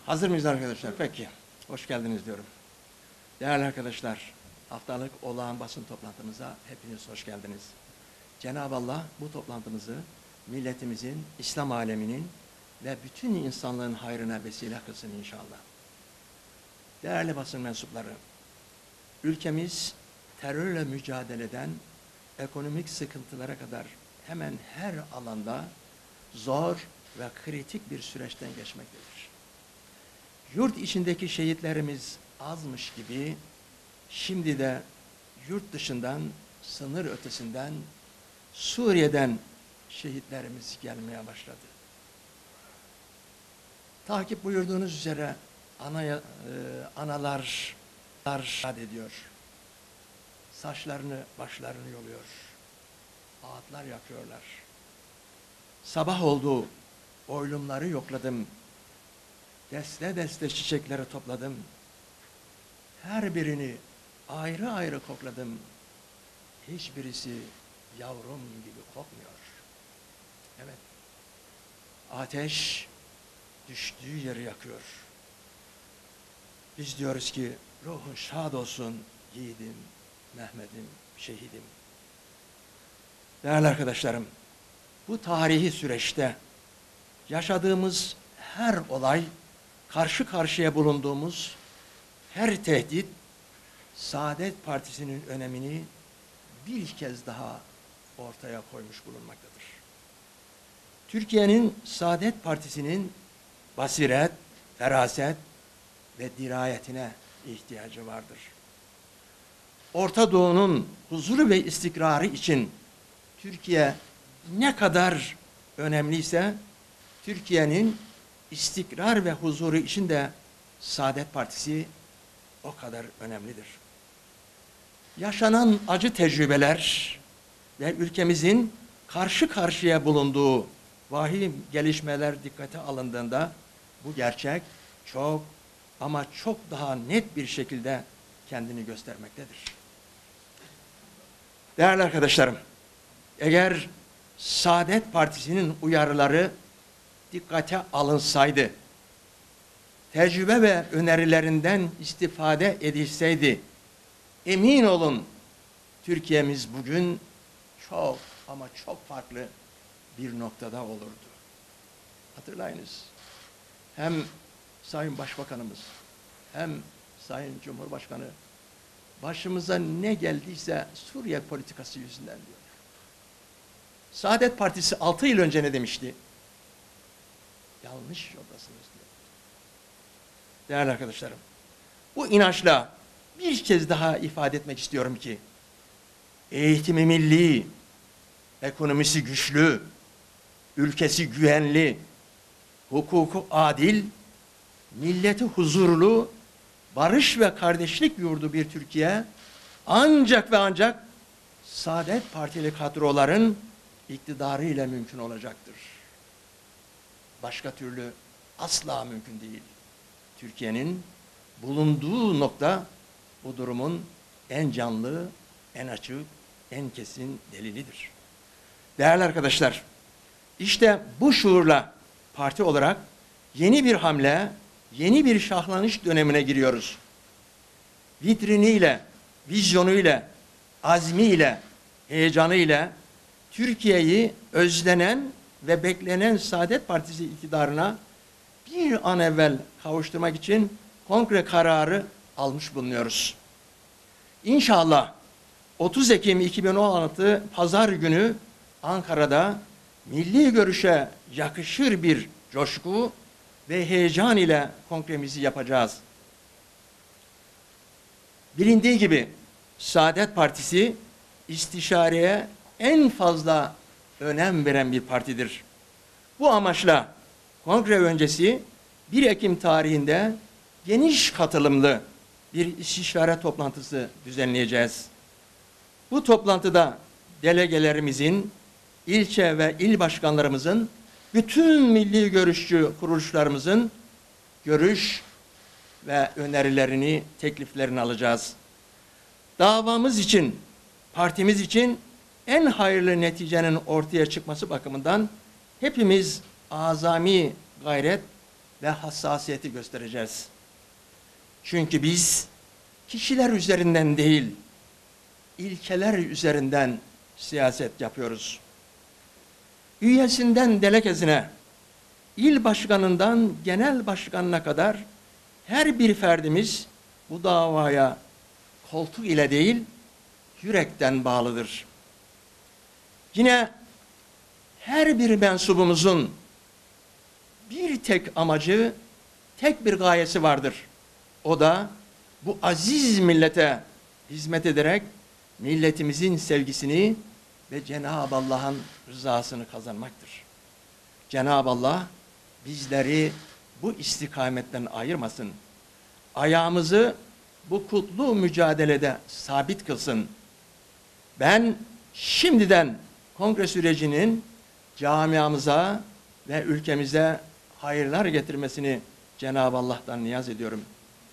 Hazır mıyız arkadaşlar? Peki. Hoş geldiniz diyorum. Değerli arkadaşlar, haftalık olağan basın toplantımıza hepiniz hoş geldiniz. Cenab-ı Allah bu toplantımızı milletimizin, İslam aleminin ve bütün insanlığın hayrına vesile kılsın inşallah. Değerli basın mensupları, ülkemiz terörle mücadeleden ekonomik sıkıntılara kadar hemen her alanda zor ve kritik bir süreçten geçmektedir. Yurt içindeki şehitlerimiz azmış gibi şimdi de yurt dışından, sınır ötesinden, Suriye'den şehitlerimiz gelmeye başladı. Takip buyurduğunuz üzere analar şad ediyor. Saçlarını, başlarını yoluyor. Ağıtlar yakıyorlar. Sabah oldu, oylumları yokladım. Deste deste çiçekleri topladım. Her birini ayrı ayrı kokladım. Hiçbirisi yavrum gibi kokmuyor. Evet. Ateş düştüğü yeri yakıyor. Biz diyoruz ki ruhun şad olsun yiğidim, Mehmet'im, şehidim. Değerli arkadaşlarım, bu tarihi süreçte yaşadığımız her olay, karşı karşıya bulunduğumuz her tehdit, Saadet Partisi'nin önemini bir kez daha ortaya koymuş bulunmaktadır. Türkiye'nin Saadet Partisi'nin basiret, feraset ve dirayetine ihtiyacı vardır. Orta Doğu'nun huzuru ve istikrarı için Türkiye ne kadar önemliyse, Türkiye'nin istikrar ve huzuru için de Saadet Partisi o kadar önemlidir. Yaşanan acı tecrübeler ve ülkemizin karşı karşıya bulunduğu vahim gelişmeler dikkate alındığında bu gerçek çok ama çok daha net bir şekilde kendini göstermektedir. Değerli arkadaşlarım, eğer Saadet Partisi'nin uyarıları dikkate alınsaydı, tecrübe ve önerilerinden istifade edilseydi, emin olun Türkiye'miz bugün çok ama çok farklı bir noktada olurdu. Hatırlayınız, hem Sayın Başbakanımız hem Sayın Cumhurbaşkanı başımıza ne geldiyse Suriye politikası yüzünden diyor. Saadet Partisi 6 yıl önce ne demişti? Yanlış yoldasınız diyor. Değerli arkadaşlarım, bu inançla bir kez daha ifade etmek istiyorum ki eğitimi milli, ekonomisi güçlü, ülkesi güvenli, hukuku adil, milleti huzurlu, barış ve kardeşlik yurdu bir Türkiye ancak ve ancak Saadet Partili kadroların iktidarı ile mümkün olacaktır. Başka türlü asla mümkün değil. Türkiye'nin bulunduğu nokta bu durumun en canlı, en açık, en kesin delilidir. Değerli arkadaşlar, işte bu şuurla parti olarak yeni bir hamle, yeni bir şahlanış dönemine giriyoruz. Vitriniyle, vizyonuyla, azmiyle, heyecanıyla Türkiye'yi özlenen ve beklenen Saadet Partisi iktidarına bir an evvel kavuşturmak için kongre kararı almış bulunuyoruz. İnşallah 30 Ekim 2016 Pazar günü Ankara'da milli görüşe yakışır bir coşku ve heyecan ile kongremizi yapacağız. Bilindiği gibi Saadet Partisi istişareye en fazla önem veren bir partidir. Bu amaçla kongre öncesi 1 Ekim tarihinde geniş katılımlı bir istişare toplantısı düzenleyeceğiz. Bu toplantıda delegelerimizin, ilçe ve il başkanlarımızın, bütün milli görüşçü kuruluşlarımızın görüş ve önerilerini, tekliflerini alacağız. Davamız için, partimiz için en hayırlı neticenin ortaya çıkması bakımından hepimiz azami gayret ve hassasiyeti göstereceğiz. Çünkü biz kişiler üzerinden değil, ilkeler üzerinden siyaset yapıyoruz. Üyesinden delegesine, il başkanından genel başkanına kadar her bir ferdimiz bu davaya koltuk ile değil, yürekten bağlıdır. Yine her bir mensubumuzun bir tek amacı, tek bir gayesi vardır. O da bu aziz millete hizmet ederek milletimizin sevgisini ve Cenab-ı Allah'ın rızasını kazanmaktır. Cenab-ı Allah bizleri bu istikametten ayırmasın. Ayağımızı bu kutlu mücadelede sabit kılsın. Ben şimdiden kongre sürecinin camiamıza ve ülkemize hayırlar getirmesini Cenab-ı Allah'tan niyaz ediyorum.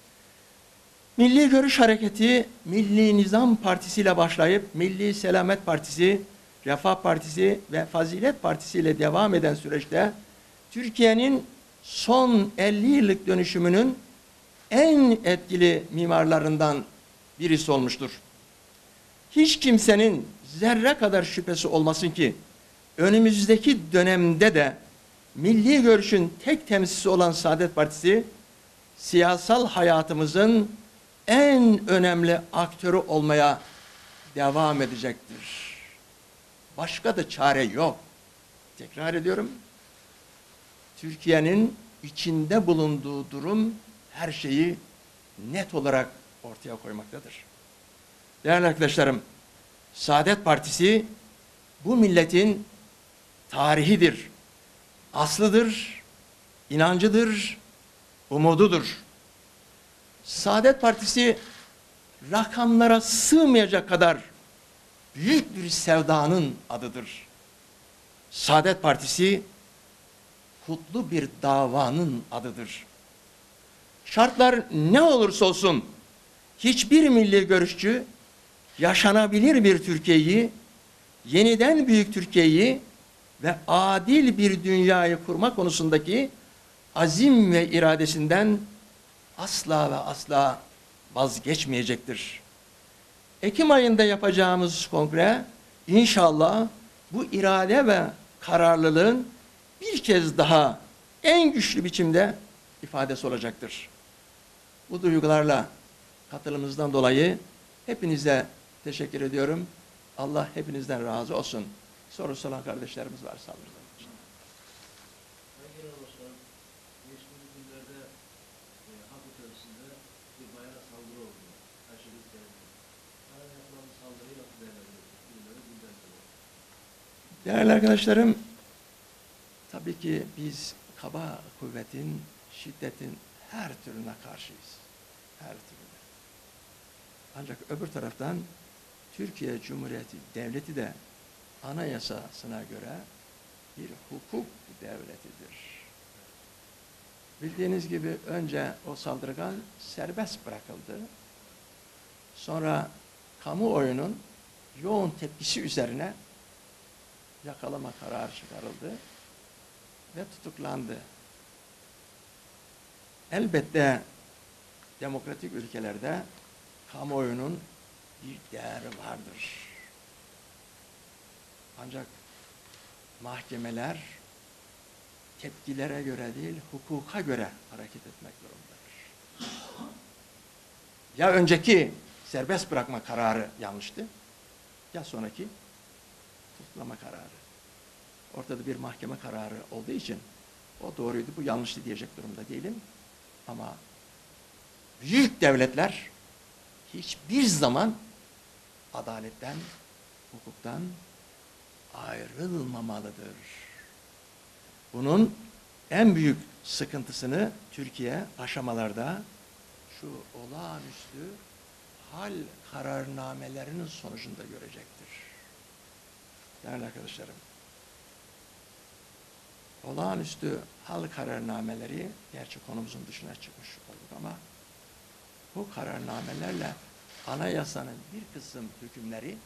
Milli Görüş Hareketi, Milli Nizam Partisi ile başlayıp Milli Selamet Partisi, Refah Partisi ve Fazilet Partisi ile devam eden süreçte Türkiye'nin son 50 yıllık dönüşümünün en etkili mimarlarından birisi olmuştur. Hiç kimsenin zerre kadar şüphesi olmasın ki önümüzdeki dönemde de milli görüşün tek temsilcisi olan Saadet Partisi siyasal hayatımızın en önemli aktörü olmaya devam edecektir. Başka da çare yok. Tekrar ediyorum. Türkiye'nin içinde bulunduğu durum her şeyi net olarak ortaya koymaktadır. Değerli arkadaşlarım, Saadet Partisi bu milletin tarihidir, aslıdır, inancıdır, umududur. Saadet Partisi rakamlara sığmayacak kadar büyük bir sevdanın adıdır. Saadet Partisi kutlu bir davanın adıdır. Şartlar ne olursa olsun hiçbir milli görüşçü yaşanabilir bir Türkiye'yi, yeniden büyük Türkiye'yi ve adil bir dünyayı kurma konusundaki azim ve iradesinden asla ve asla vazgeçmeyecektir. Ekim ayında yapacağımız kongre inşallah bu irade ve kararlılığın bir kez daha en güçlü biçimde ifadesi olacaktır. Bu duygularla katılımınızdan dolayı hepinize teşekkür ediyorum. Allah hepinizden razı olsun. Sorusu olan kardeşlerimiz var saldırıdan. Sayın Başkanım, geçtiğimiz günlerde Halk Otobüsü'nde bir bayana saldırı oldu. Aşırı sevdi. Bana yapılan saldırıyı nasıl değerlendiriyorsunuz? Bilmiyorum, gündemde. Değerli arkadaşlarım, tabii ki biz kaba kuvvetin, şiddetin her türüne karşıyız. Her türüne. Ancak öbür taraftan Türkiye Cumhuriyeti Devleti de anayasasına göre bir hukuk devletidir. Bildiğiniz gibi önce o saldırgan serbest bırakıldı. Sonra kamuoyunun yoğun tepkisi üzerine yakalama kararı çıkarıldı ve tutuklandı. Elbette demokratik ülkelerde kamuoyunun bir değeri vardır. Ancak mahkemeler tepkilere göre değil, hukuka göre hareket etmek zorundadır. Ya önceki serbest bırakma kararı yanlıştı, ya sonraki tutuklama kararı. Ortada bir mahkeme kararı olduğu için o doğruydu, bu yanlıştı diyecek durumda değilim. Ama büyük devletler hiçbir zaman adaletten, hukuktan ayrılmamalıdır. Bunun en büyük sıkıntısını Türkiye aşamalarda şu olağanüstü hal kararnamelerinin sonucunda görecektir. Değerli arkadaşlarım, olağanüstü hal kararnameleri, gerçi konumuzun dışına çıkmış olduk ama bu kararnamelerle anayasanın bir kısım hükümleri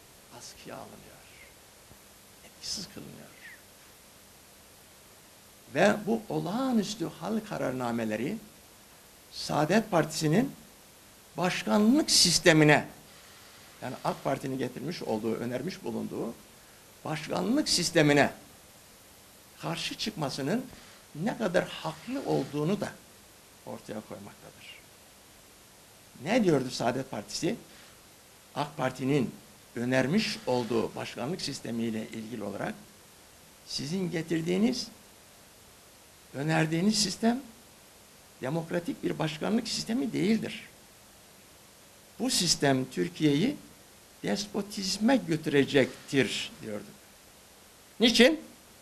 askıya alınıyor. Etkisiz kılınıyor. Ve bu olağanüstü hal kararnameleri Saadet Partisi'nin başkanlık sistemine, yani AK Parti'nin getirmiş olduğu, önermiş bulunduğu başkanlık sistemine karşı çıkmasının ne kadar haklı olduğunu da ortaya koymaktadır. Ne diyordu Saadet Partisi? AK Parti'nin önermiş olduğu başkanlık sistemiyle ilgili olarak sizin getirdiğiniz, önerdiğiniz sistem demokratik bir başkanlık sistemi değildir. Bu sistem Türkiye'yi despotizme götürecektir diyordu. Niçin?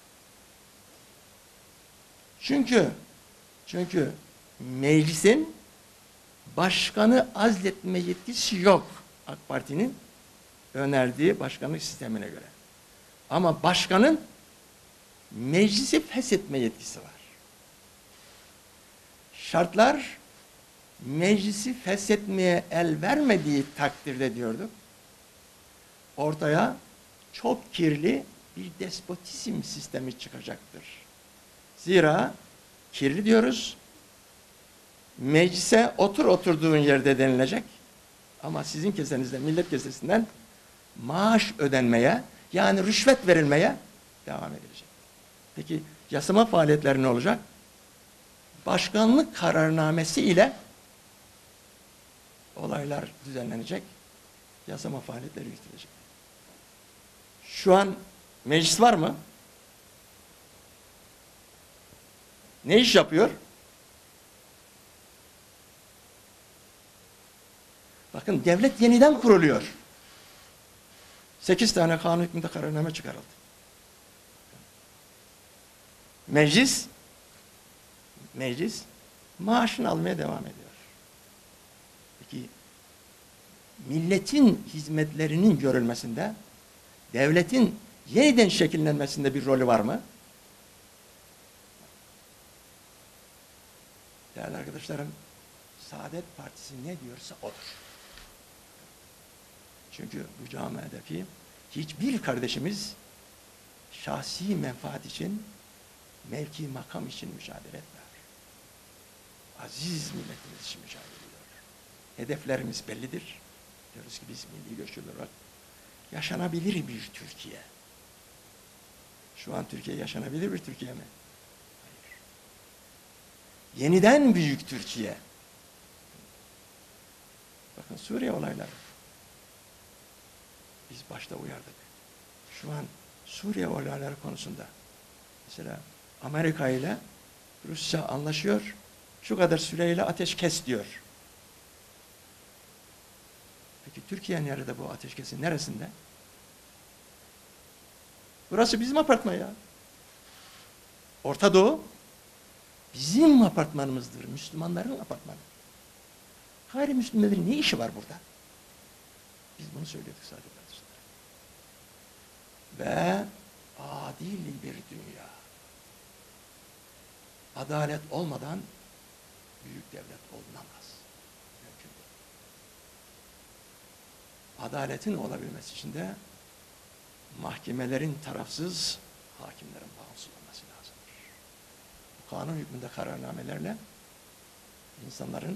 Çünkü meclisin başkanı azletme yetkisi yok AK Parti'nin önerdiği başkanlık sistemine göre. Ama başkanın meclisi feshetme yetkisi var. Şartlar meclisi feshetmeye el vermediği takdirde diyorduk, ortaya çok kirli bir despotizm sistemi çıkacaktır. Zira kirli diyoruz, meclise otur oturduğun yerde denilecek ama sizin kesenizde, millet kesesinden maaş ödenmeye, yani rüşvet verilmeye devam edilecek. Peki yasama faaliyetleri ne olacak? Başkanlık kararnamesi ile olaylar düzenlenecek, yasama faaliyetleri yürütülecek. Şu an meclis var mı? Ne iş yapıyor? Bakın devlet yeniden kuruluyor. 8 tane kanun hükmünde kararname çıkarıldı. Meclis maaşını almaya devam ediyor. Peki milletin hizmetlerinin görülmesinde, devletin yeniden şekillenmesinde bir rolü var mı? Değerli arkadaşlarım, Saadet Partisi ne diyorsa odur. Çünkü bu camiadaki hiçbir kardeşimiz şahsi menfaat için, mevki makam için mücadele etmiyor. Aziz milletimiz için mücadele ediyor. Hedeflerimiz bellidir. Diyoruz ki biz milli görüşçüler olarak yaşanabilir bir Türkiye. Şu an Türkiye yaşanabilir bir Türkiye mi? Hayır. Yeniden büyük Türkiye. Bakın Suriye olayları. Biz başta uyardık. Şu an Suriye olayları konusunda mesela Amerika ile Rusya anlaşıyor. Şu kadar süreyle ateş kes diyor. Peki Türkiye nerede bu ateşkesin? Neresinde? Burası bizim apartman ya. Orta Doğu bizim apartmanımızdır. Müslümanların apartmanı. Gayrimüslimlerin ne işi var burada? Biz bunu söylüyorduk sadece. Ve adil bir dünya. Adalet olmadan büyük devlet olunamaz. Mümkün değil. Adaletin olabilmesi için de mahkemelerin tarafsız, hakimlerin bağımsız olması lazımdır. Bu kanun hükmünde kararnamelerle insanların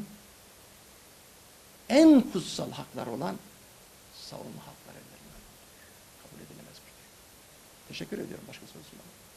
en kutsal hakları olan savunma hakları ellerinden kabul edilemez bir şey. Teşekkür ediyorum. Başka sorusu var mı?